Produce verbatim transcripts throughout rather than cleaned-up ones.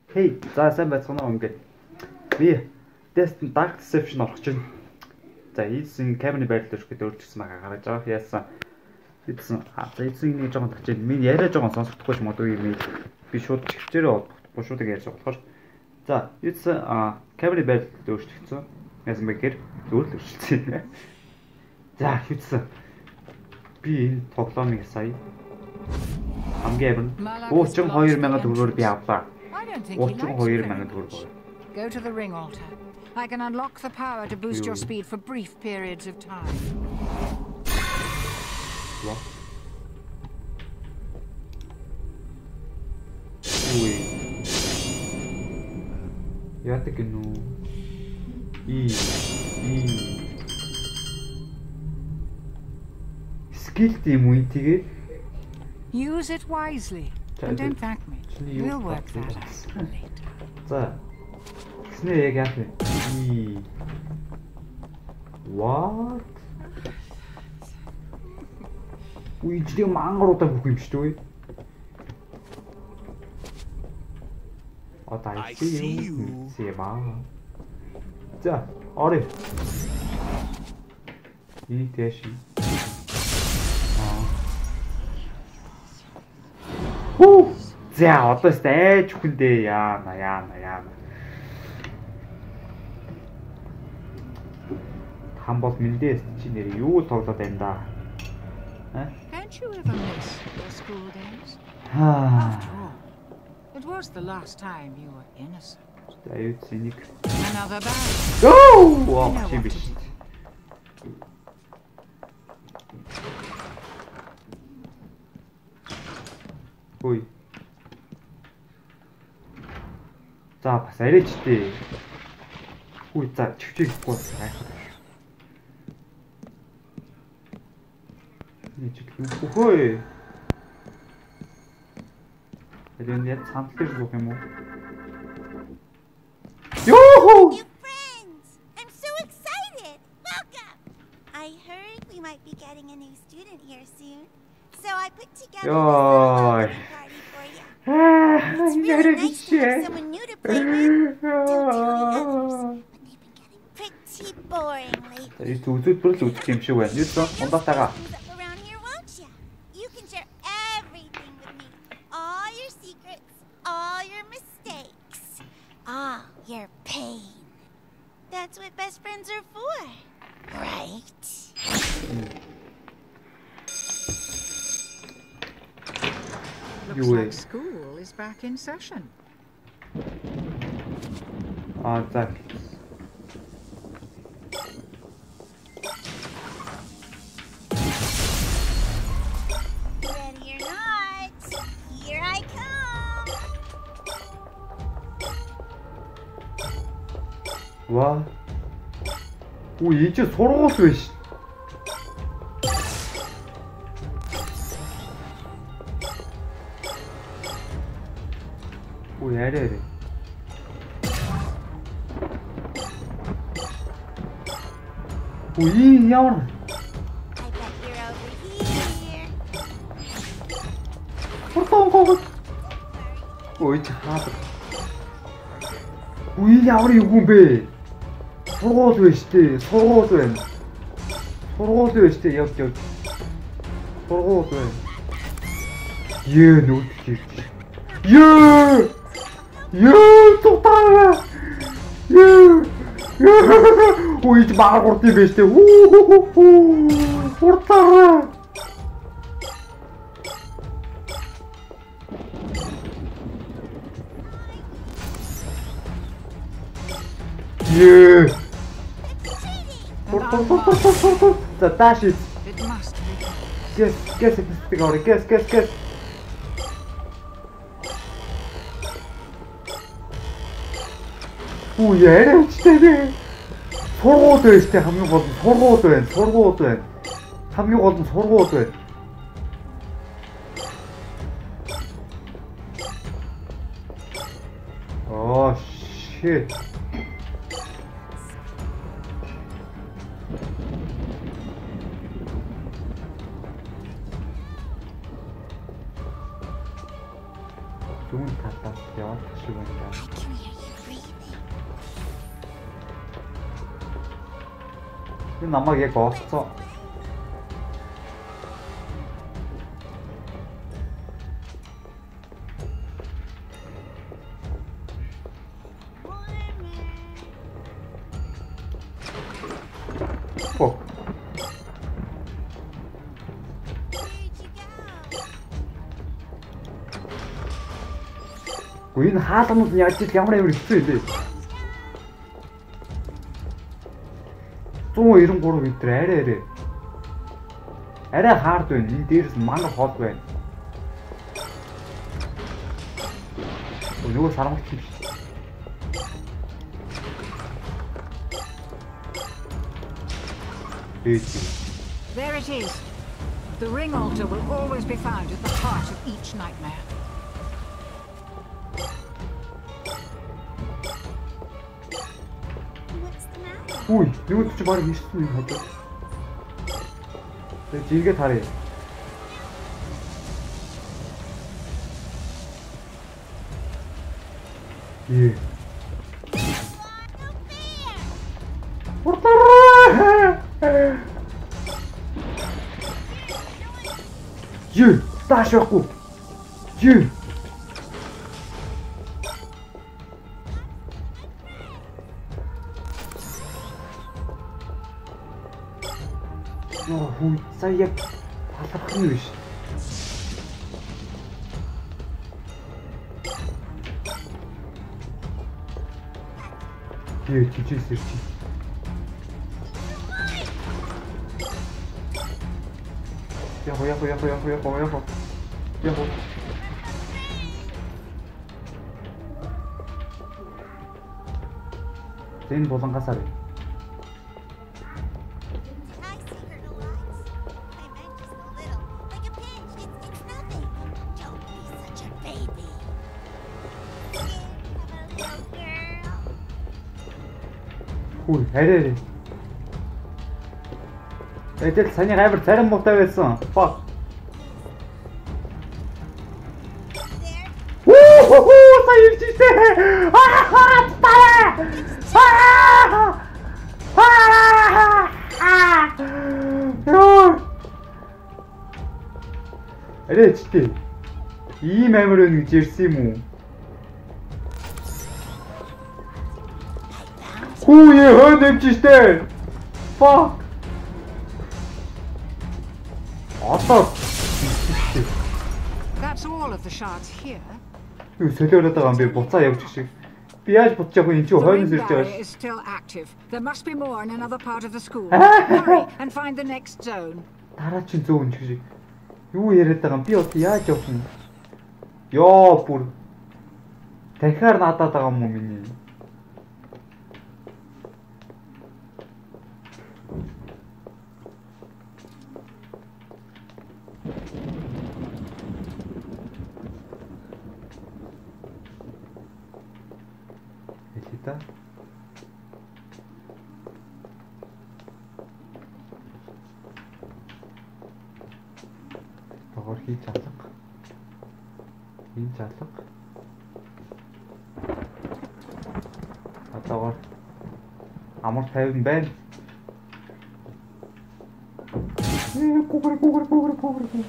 Хей, за сайн байцгаана уу ингээд. Би тест Dark Deception орох чинь. За, эзэн камерны байрлал өрхөд өөрчлөсөн байгаа гаргаж байгаа. Яасан. Эзэн за эзэн нэг жоохон тачаад минь яриа жоохон сонсохдохгүй ч модгүй юм. Би шууд чивчээрээ бодохгүй шууд ярьж байгаа болохоор. За, эзэн камерны байрлал өөрчлөгдсөн. Яасан бэ гэхээр зөвлөл өөрчлөлтсөн. За, хэвчсэн. Би энэ тоглоомыг сая хамгийн амин гуйч хоёр мянган төгрөгөөр би авлаа. гуйч хоёр мянган төгрөг. Go to the ring altar. I can unlock the power to boost your speed for brief periods of time. What? Ui. Яадаг гинүү. И и скилт юм уу тэгээ? Use it wisely. And don't thank me. We'll work that out later. За. Гэснээр яг яах вэ? И What? Үгүй ч тийм мангаруудаа бүх юм шүү дээ. Одоо I see you. Сема. За, орё. И тэш. Аа. Хүү. За, одоо стай чүхэндээ яана, яана, яана. Хам бол мэндээс чи нэр юу тоглоод байна да? Can't you ever miss your school days? Аа. It was the last time you were innocent. За, юу зэник. Another bag. Оо, вау, чи биш. Ой. За, бас арайчтэй. Үй, за, чивчээхгүй гайхах. Нэг юм хөөе. Элен яд самтлэр зүүх юм уу? Yoo-hoo! New friends! I'm so excited! Welcome! I heard we might be getting a new student here soon. So I put together this welcome party for you. It's really nice to have someone new to play with. Don't tell the others, but they've been getting pretty boring lately. Ий зүзүүд бүр л үзэх юм шиг байна. Юу ч ундаатаага. Around here, won't you? You can share everything with me. All your secrets, all your mistakes, all your pain. That's what best friends are for, right? Looks like school is back in session. Ah, так. Ready or not, here I come. Ва. Үу, энэ ч сургууль биш. Үу, яриа яриа. Үу, энэ ямар? I bet you're over here. Хурдан. Ой, чаад. Үу, энэ ямар юм бэ? Сургууль биш дээ. Сургууль байна. Сургууль биш дээ. Яв яв. Сургууль байна. Ее нүд хийх. Ее! Ее тутаа. Ее! Ой, ч баар гурдсан байж тээ. Хуу. Хуртаа. Ее! Хуртаа. За тааш. It must be. Гэс, гэс гэдэг орой. Гэс, гэс, гэс. Үу, яриачтай. Сургууль байж тээ хамгийн гол нь сургууль байна. Сургууль байна. Хамгийн гол нь сургууль байна. Oh shit. Зүүн талаас яваад шиг байна. I can hear you breathing. Энэ намайг яг олцсон. Фок. Үгүй энэ хаалганууд нь яаж ил ямар амар хэцүү вэ? one ninety-three метр арай арай. Арай хаард байна. Энэ дээрээс мангар хол байна. Нөгөө сарамгч юм шиг. There it is. The ring altar will always be found at the heart of each nightmare. What's the matter? Ui, юу ч баг хийсэн юм хадаа. Тэг жигээ тарыг. Е. Ю, тааш яахгүй. Ю. Яа, хүү, сая яг талархах нь биш. Ю, чичээс ирчих. Яхо, яхо, яхо, яхо, яхо, яхо. Яхо. Тэн болонгасаа бай. I see her a lot. I meant just a little. Like a pinch. It's, it's nothing. Don't be such a baby. I'm a little girl. Хүү, арай. Эдэл саний гайвар царин муутай байсан. Fuck. Оо, оо, сая ирчихсэн. Аа, таа. Аа! Аа! Йоо. Арай чтэй. Ийм амар өн гэж ирсэн юм уу? Хүү яа хөөд амжижтэй. Fuck. That's all of the shards here. Юу солиороод байгаа юм би буцаа явж шиг. Би яаж буцаж явах юм чи хойноос ирж байгаа ш. Is still active. There must be more in another part of the school. Hurry and find the next zone. Дараа чинь зөөн шиг. Юу яриад байгаа юм би одоо яаж явах юм? Йоо бүр дахиад надад байгаа юм уу миний? Элита. Тогоор хийж алга. Хийж алга. Атогоор амар тайван байна. Ээ гугэр гугэр гугэр гугэр.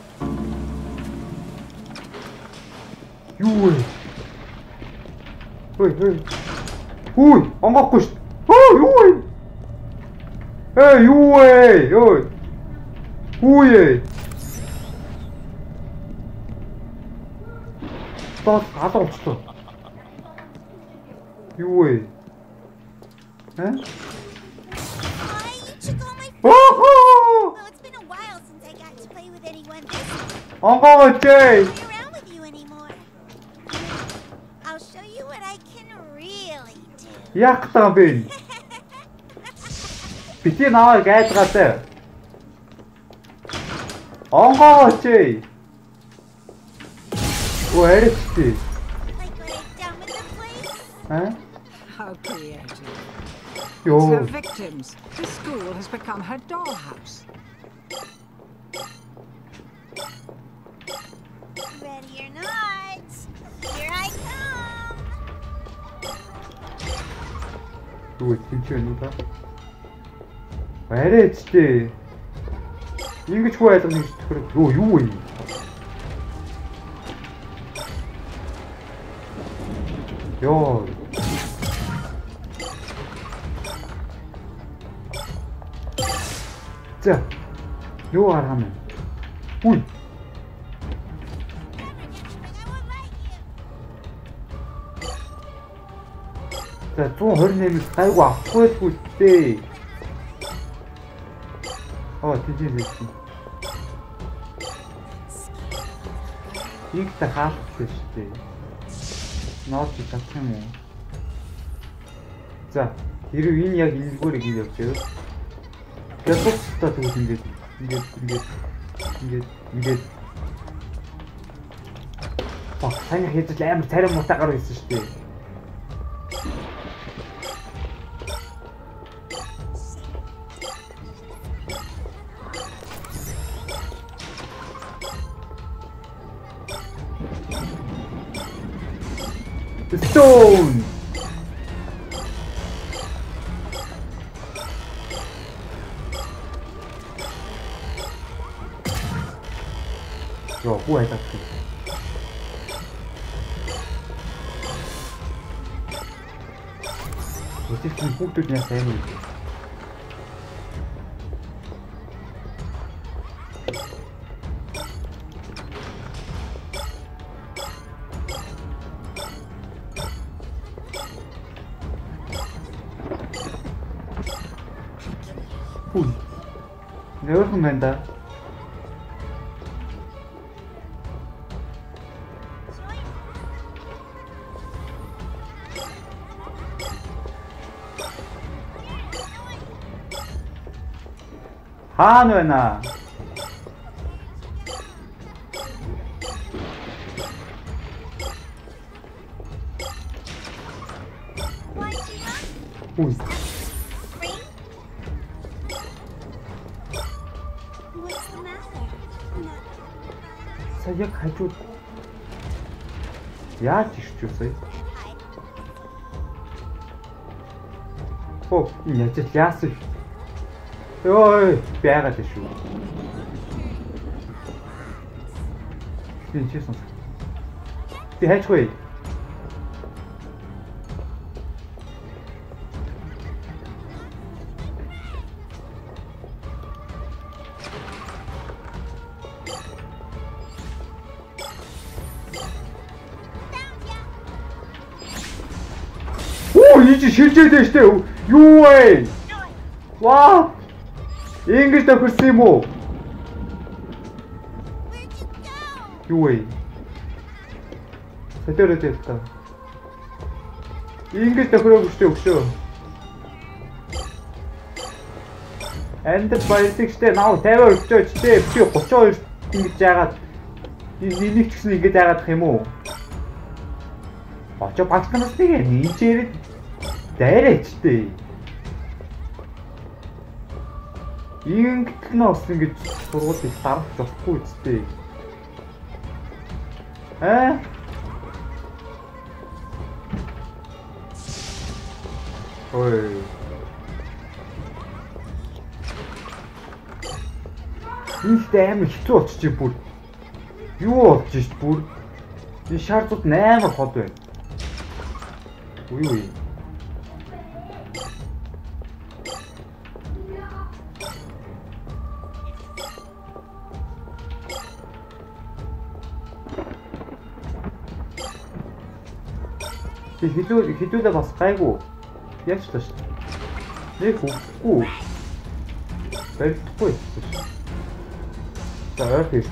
Юу вэ? Ой, ой. Хүй, онгохгүй шүү. Хөө, юу вэ? Ээ, юу вэ? Ой. Хүй. Тоо алга болчихлоо. Юу вэ? Хэ? Why you took all my Oh! Well, it's been a while since I got to play with anyone this Онгоо чэй. around with you anymore. I'll show you what I can really do. Яах таа бэ? Бити наваа гайдгаатай. Онгоо чэй. Оо аричти. Like what I've done with the place. Хэ? How creative. Yo. Her victims. The school has become her dollhouse. Ready or not, here I come. Юу тэнч вэ нүү та? Арай ч дээ. Ингэж хөө айлгана гэж төхөр. Юу юу вэ? Йоо. За. Юу аргана? Үгүй. За one twenty-eight гайгүй авахгүй үлдээ. Оо тийж л. Их та хаалттай шүү дээ. Ноод чадах юм уу? За, хэрэг энэ яг энэгээр ингэ явж байгаа. Гэвч та тэгвэл ингэж ингэж ингэж ингэж ингэж Бах сайн хийж л амар царим муутай гар байсан шүү дээ. Stone! Yo, who is that? Вот их не путают меня сами. Ui, nếu không nên ta hả nữa nè ui sao giấc hai chút giá chỉ chút xí ô nhà chết giá xí ôi bé cái gì xuống đi chết xong đi hết chơi 이제 실제 되시대. 유웨이. 와. English 다 글쎄 뭐. 유웨이. 제대로 됐다. English 다 그러고 싶대 없어. Enterprise-тэй нав тавиа өгчөөч тэ би thirty two ингэж яагаад нэг ч гэсэн ингэж яагаад юм уу? Очоо багтнаас нэг нийцээр дайрээчтэй. Ингэтэл нос ингэж сургуулийг дарах болохгүй үстэй. Аа? Ой. Иймд амар хэцүү болчих бүр. Юу болж шít бүр. Энэ шаардууд амар хот байна. Үй үй. Хилүү хилүүдээ бас гайгүй. Яг ч тааш. Нэг үгүй. Баригдахгүй шүү. За яах вэ?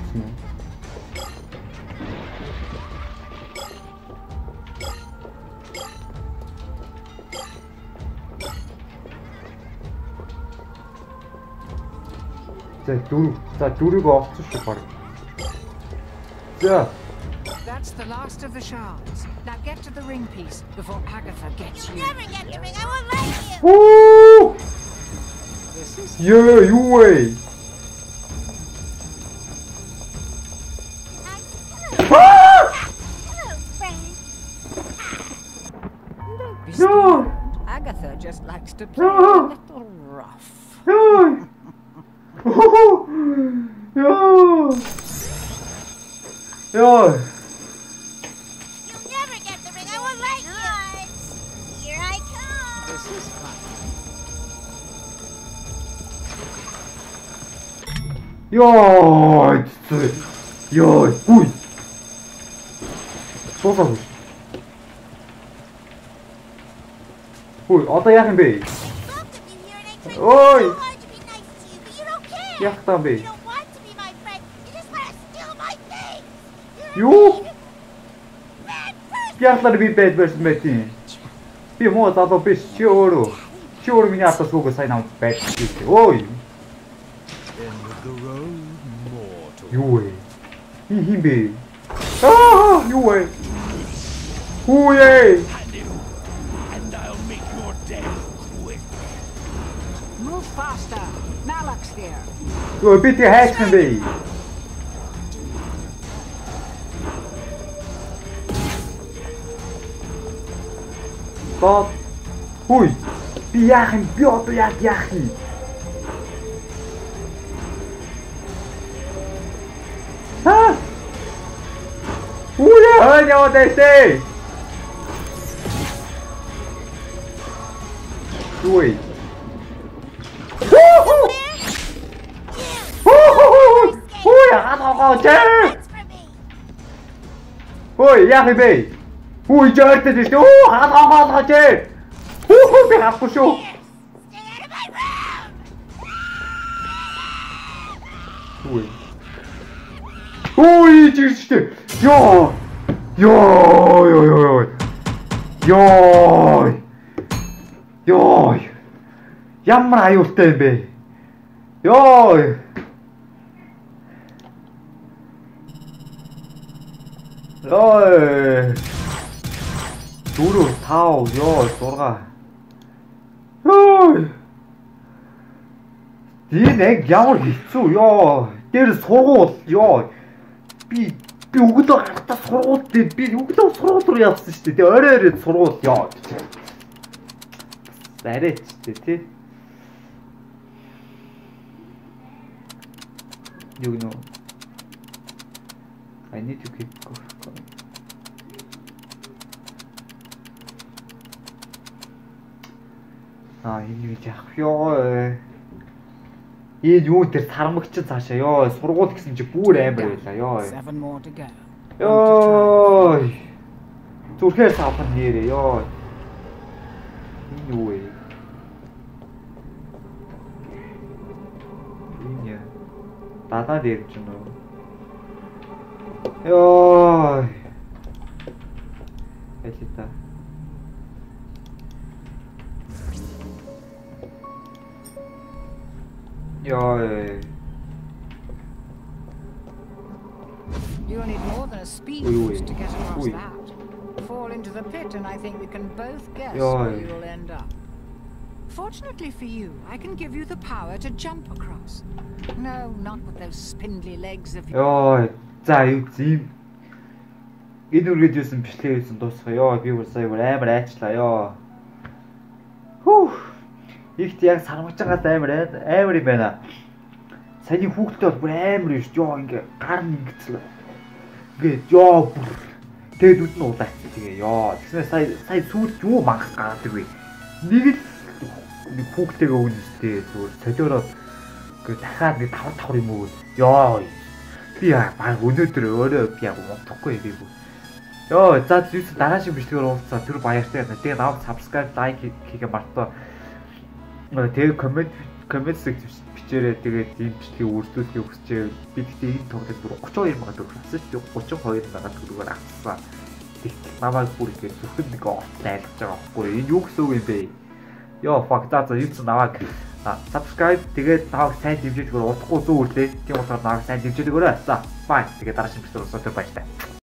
За дөрөв. За дөрөв овцсон шүү баг. За. That's the last of the shards. Now get to the ring piece before Agatha gets you. Never get the ring. I won't let you. Woo! This is Yeah, you way. Hello, friend. Don't be No. scared. Agatha just likes to play a little rough. Yo! Yo! Yo! You'll never get the ring. I won't let you. Here I come. This is fun. 야, 진짜. 야, 오이. 쏘사고. 오이, 어떤 약한 배? Welcome in here and I tried Oi. so hard to be nice to you, but you don't care. 약한 배. You don't want to be my friend. You just want to steal my things. Юу? Bad person. Яахлаар би бэд байсан байдیں۔ Би муу залуу биш чи өөрөө. Чи өөрөө миний атас хүүгээ сайн авч байд гэдэг. Ой. Юу вэ? Хин хин бэ? Аа, юу вэ? Хүү ээ? And I'll make your death quick. Move faster. Malak's here. Юу би тэ хайсан бэ? Бат. Хүй. Би яах юм? Би одоо яг яах юм? Ха? Уя, ханя одэстэй. Ой. Ой, атаа чэ. That's for me. Ой, яах юм бэ? Ой, жаартай дээ. Оо, атаа чэ. Хөө би хахгүй шүү. Stay out of my room. Ой. Ой, чирчтэй. Ёо. Ёо, ёо, ёо. Ёо. Ёо. Ямар аюултай юм бэ? Ёо. Ой. Дөрөв, тав, ёо, зурга. Ой. Энэ яг ямар хэцүү ёо. Тэр сургууль ёо. Би би өгдөө гарахтаа сургууль дээр би өгдөө сургууль руу явсан шүү дээ. Тэ орой орой сургууль ёо. Зарээч дээ тий. You know. I need to keep going. А энэ юу яах ёо. Энэ юу тэр сармагч цаашаа ёо. Сургууль гэсэн чи бүр амар байлаа ёо. Seven more to go. Ёо. Зүрхээс авах нэрээ ёо. Энэ юу вэ? Энэ дадаа дээр ч нөө. Ёо. Эцэта. Ёо. You'll need more than a speed Ui, ui. boost to get across Ui. that. Fall into the pit and I think we can both guess Oi. where you'll end up. Fortunately for you, I can give you the power to jump across. No, not with those spindly legs of yours. Ёо. За юу зим. Энэ үргээд юусэн бичлэг хийсэн дуусгая ёо. Би бүр сая бүр амар айчлаа ёо. Хүү. Ихт яг сармагч байгаас амар амар юм байна. Саяны хүүхдтэй бол бүр амар юм шүү. Ёо ингээ гар нэгцлээ. Ингээ ёо бүр. Тэгээд үд нь удаач тэгээ ёо. Тэгснээр сая сая сүүлд юу мангах гаргадаг вэ? Нэг л нэг хүүхдтэйгээ үнэстэй зүгээр солиороод ингээ дахиад нэг тавар тавар юм уу. Ёо. Би яг баг өнөөдөр өөрөө би яг унтахгүй би бүр. Ёо, за зүс дараашийн бичлэгээр уулзаа тэр баяртай байна. Тэгээ наваг subscribe, like хийгээ мартаа. Тэгээ коммент коммент секцэд бичээрэй. Тэгээд энэ бичлэгийг үргэлжлүүлэхийг хүсчээ. Би тэгтээ энэ тоглолт бүр тридцать two мянга төгрөг авсан шүү дээ. thirty-two мянга төгрөгөөр авсан. Тэгт намайг бүр ингэ зөвхөн нэг офт айлгаж байгаа байхгүй. Энэ юу гэсэн үг юм бэ? Ёо, fuck за за юуц намайг subscribe тэгээд наваг сайн дэмжиж өгөөрэй. Удахгүй зүү үлээ. Тийм болохоор наваг сайн дэмжиж өгөөрэй. За, bye. Тэгээд дараагийн бичлэгээр уулзах баяртай.